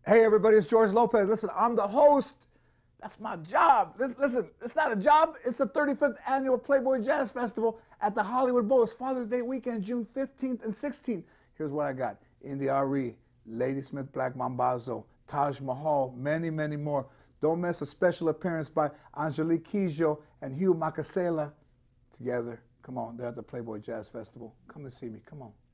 Hey everybody, it's George Lopez. Listen, I'm the host. That's my job. Listen, it's not a job. It's the 35th annual Playboy Jazz Festival at the Hollywood Bowl. It's Father's Day weekend, June 15th and 16th. Here's what I got. India Ari, Ladysmith Black Mambazo, Taj Mahal, many, many more. Don't miss a special appearance by Angelique Kidjo and Hugh Makasela together. Come on, they're at the Playboy Jazz Festival. Come and see me. Come on.